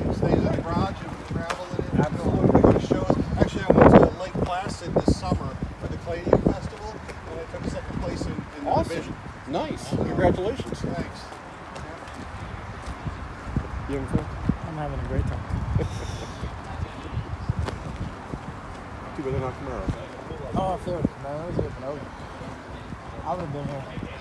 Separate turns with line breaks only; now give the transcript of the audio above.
stays in the garage and we travel in it. Absolutely. We go to shows. Actually, I went to Lake Placid this summer for the Clay Festival, and I took second place in the
awesome.
division.
Nice. Congratulations.
Thanks.
You having fun?
I'm having a great time.
Too bad they're not tomorrow.
Oh, if there was, man, it was open. I would have been here.